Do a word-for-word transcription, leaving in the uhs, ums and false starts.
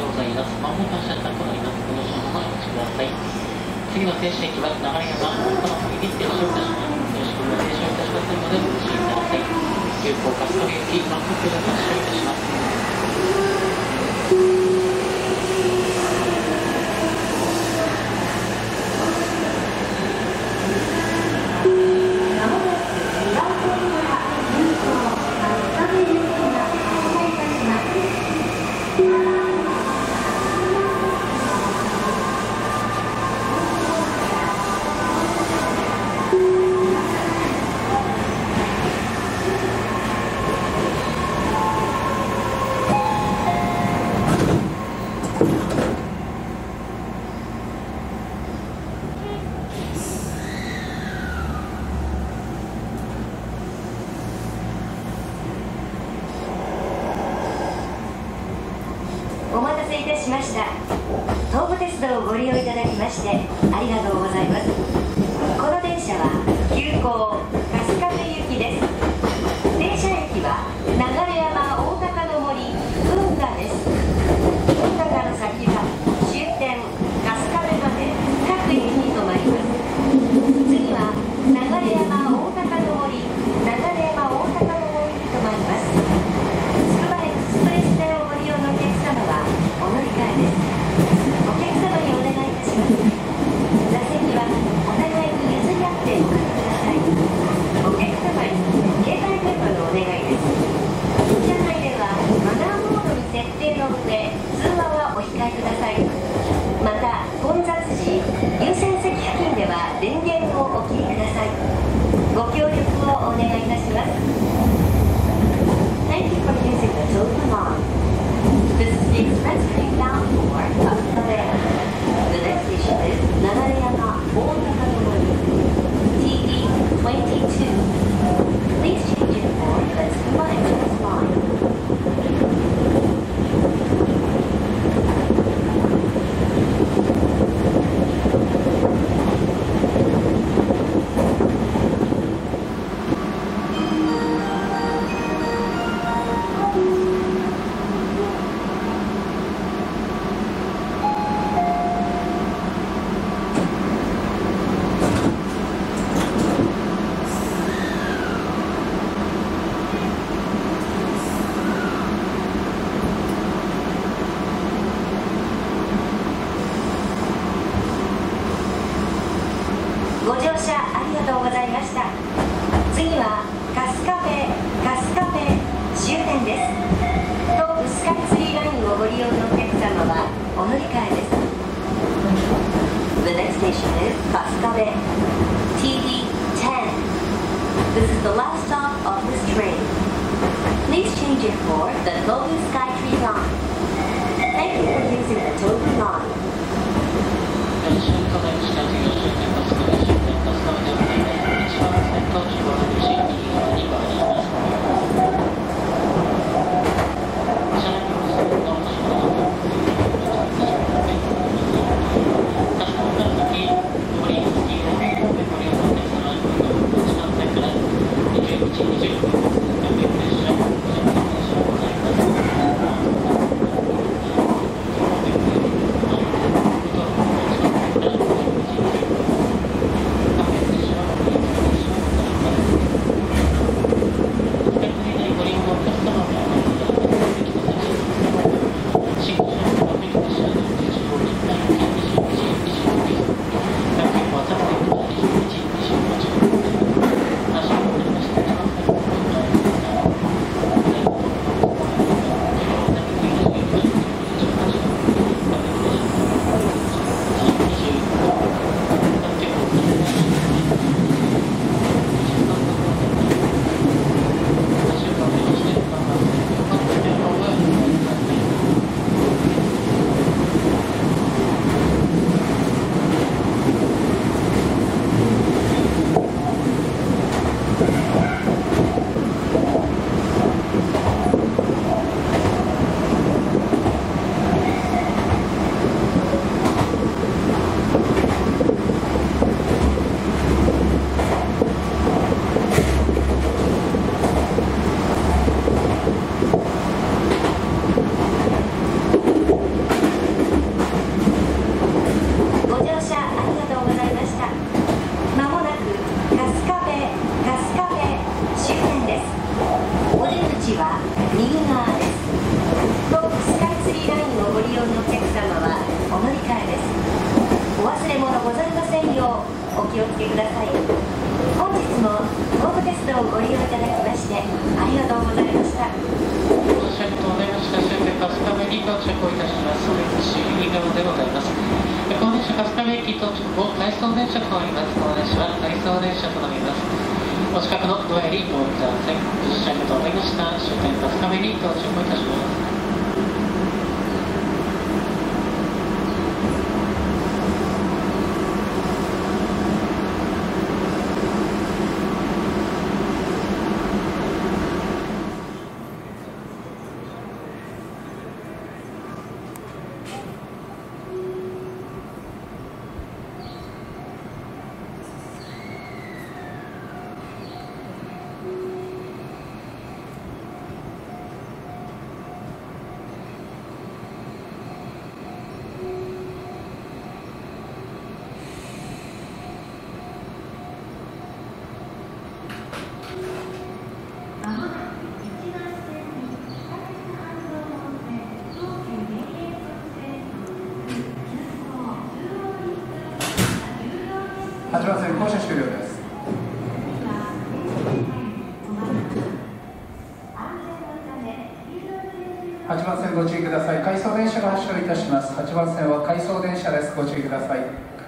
ございます。まもなく車ございます。ご乗車のままお待ちください。次の停止駅は流山大阪の右停車いたします。よろしくお願いいたしますのでお越しください。急行春日部行き、まもなく発車いたします。 お待たせいたしました。東武鉄道をご利用いただきましてありがとうございます。この電車は急行春日部行きです。電車駅は流山大高の森運河です。運河から先は終点春日部まで各駅に停まります。次は流山大高の森流山大高の森に停まります。つくばエクスプレス線をご利用のお客様はお乗り換えです。お客様にお願いいたします。座席はお互いに譲り合っておかけください。お客様に携帯電話のお願いです。車内ではマナーモードに設定の上、通話はお控えください。また混雑時、優先席付近では電源をお切りください。ご協力をお願いいたします。Thank you for using the Token Line. This is the express train bound for Kasugabe. The next station is Nagareyama Ootaka-no-mori, T D twenty-two. Please change it for the Tsukuba Express Line. ご乗車ありがとうございました。次は春日部春日部終点です。東武スカイツリーラインをご利用のお客様はお乗り換えです。The next station is 春日部 T D ten. This is the last stop of this train. Please change it for the Tobu Skytree Line. Thank you for using the Tobu Line. 電車にございました。次の終点は春日部終点春日部でございます。一番線と中央の西右側にございます。車内の線の中央の春日部から先、上り付きをご利用のお客様、一番線からにじゅういち、にじゅう分、電車をご利用のお客様ございます。 気をつけください。本日も東武鉄道をご利用いただきましてありがとうございました。 ご乗車となりました。終点春日部に到着をいたします。西右側でございます。この電車、春日部駅到着後、回送電車となります。この電車は回送電車となります。お近くのドアよりご降りください。ご乗車となりました。終点春日部に到着をいたします。 はちばん線降車終了です。はちばん線ご注意ください。回送電車が発車いたします。はちばん線は回送電車です。ご注意ください。